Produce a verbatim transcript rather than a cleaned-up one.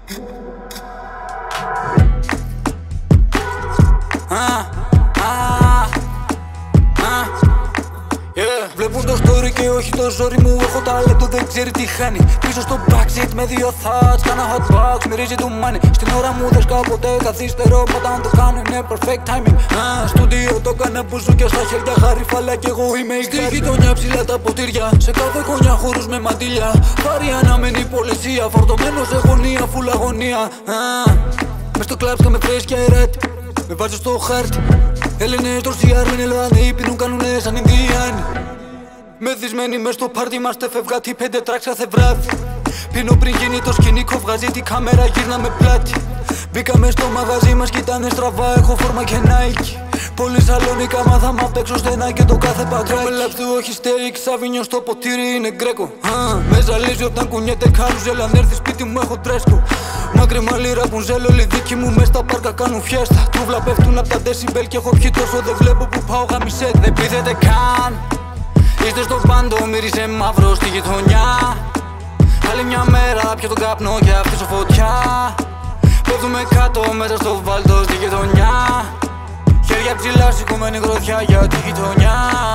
Βλέπουν το story και όχι το ζόρι μου. Έχω ταλέντο, δεν ξέρει τι χάνει. Πίσω στο backseat με δύο thoughts. Κάνα hot box, μυρίζει του money. Στην ώρα μου δεν σκάω ποτέ καθυστερώ. Μα όταν το κάνω είναι perfect timing. Στούντιο το κάνα μπουζούκια στα χέρια. Χαριφάλα κι εγώ είμαι η στη γειτονιά ψηλά τα ποτήρια. Σε κάθε γωνιά χώρους με μαντήλια. Πάρει αναμένη πολυσία. Φορτωμένος σε γωνία, φουλ αγωνία. Μες στο κλαμπ με φρέσκια εράτη. Με βάζω στο χάρτη. Έλληνες τροσιάρ με Ελλάδοι. Πίνουν κανουνές σαν Ινδιάνοι. Μεθυσμένοι μες στο πάρτι είμαστε φευγάτη. Πέντε τράξ κάθε βράδυ. Πίνω πριν γίνει το σκηνικό. Βγάζει τη κάμερα γύρναμε πλάτη. Μπήκαμε στο μαγαζί μας κοιτάνε στραβά. Έχω φόρμα και Nike. Πολύ Σαλονίκα μάθαμε απ' έξω στενά και το κάθε πατράκι. Με λάπτου όχι στέικ, Σαβίνιο στο ποτήρι είναι γκρέκο. Με ζαλίζει όταν κουνιέται καρουζέλ. Αν έρθει σπίτι μου έχω τρέσκο. Μάκρυμα λίρα που ζέλ όλοι δίκοι μου μες στα πάρκα κάνουν φιέστα. Τρούβλα πέφτουν απ' τα decibel και έχω πιει τόσο δεν βλέπω που πάω γαμισέ. Δεν πείθετε καν. Είστε στο πάντο, μύρισε μαύρο στη γειτονιά. Άλλη μια μέρα πιω τον καπνό και αφήσω φωτιά. Πέφτουμε κάτω μέσα στο βάλτο στη γειτονιά. Χέρια ψηλά σηκωμένη γροθιά για τη γειτονιά.